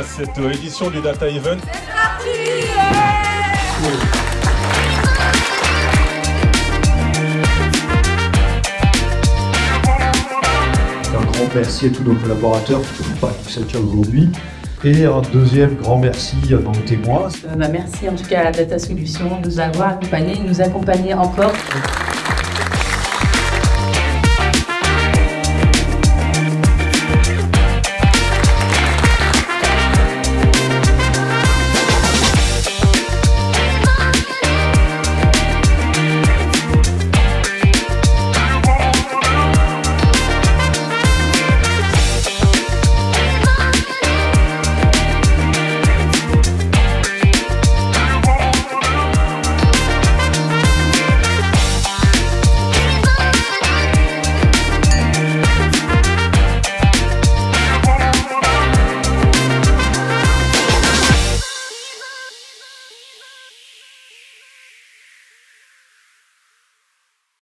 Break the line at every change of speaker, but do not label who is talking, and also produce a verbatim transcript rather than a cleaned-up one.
à cette édition du Data Event.
C'est parti, yeah.
Un grand merci à tous nos collaborateurs qui font partie de Accenture aujourd'hui. Et un deuxième grand merci à nos témoins.
Euh, bah merci en tout cas à Data Solutions de nous avoir accompagnés et nous accompagner encore.